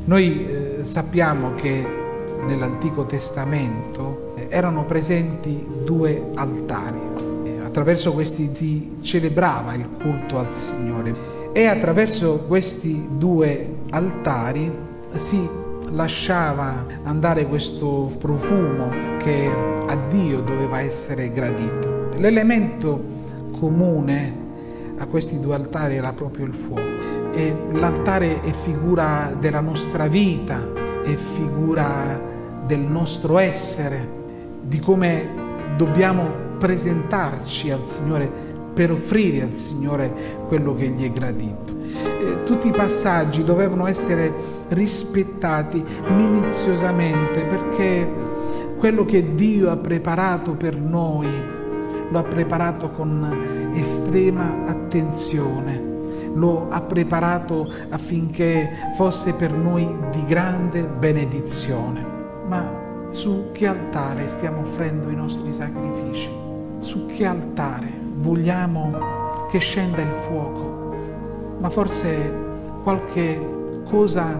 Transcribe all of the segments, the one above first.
Noi sappiamo che nell'Antico Testamento erano presenti due altari. Attraverso questi si celebrava il culto al Signore e attraverso questi due altari si lasciava andare questo profumo che a Dio doveva essere gradito. L'elemento comune a questi due altari era proprio il fuoco. E l'altare è figura della nostra vita, è figura del nostro essere, di come dobbiamo presentarci al Signore per offrire al Signore quello che gli è gradito. Tutti i passaggi dovevano essere rispettati minuziosamente, perché quello che Dio ha preparato per noi lo ha preparato con estrema attenzione. Lo ha preparato affinché fosse per noi di grande benedizione. Ma su che altare stiamo offrendo i nostri sacrifici? Su che altare vogliamo che scenda il fuoco? Ma forse qualche cosa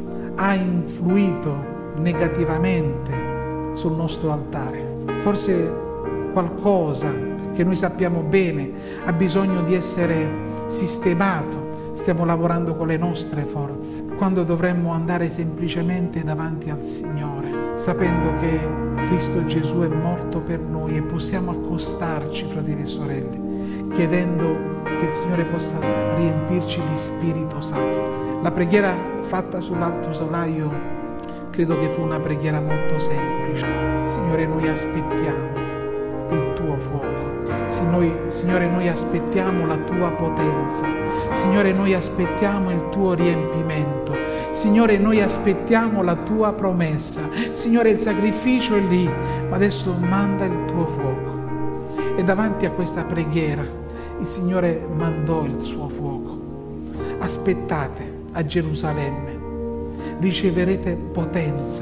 ha influito negativamente sul nostro altare. Forse qualcosa che noi sappiamo bene ha bisogno di essere sistemato. Stiamo lavorando con le nostre forze, quando dovremmo andare semplicemente davanti al Signore, sapendo che Cristo Gesù è morto per noi, e possiamo accostarci, fratelli e sorelle, chiedendo che il Signore possa riempirci di Spirito Santo. La preghiera fatta sull'Alto Solaio credo che fu una preghiera molto semplice. Signore, noi aspettiamo il tuo fuoco. Signore, noi aspettiamo la tua potenza. Signore, noi aspettiamo il tuo riempimento. Signore, noi aspettiamo la tua promessa. Signore, il sacrificio è lì, ma adesso manda il tuo fuoco. E davanti a questa preghiera il Signore mandò il suo fuoco. Aspettate a Gerusalemme, riceverete potenza.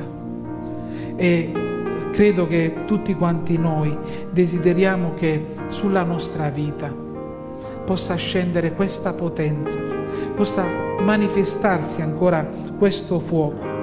E credo che tutti quanti noi desideriamo che sulla nostra vita possa scendere questa potenza, possa manifestarsi ancora questo fuoco.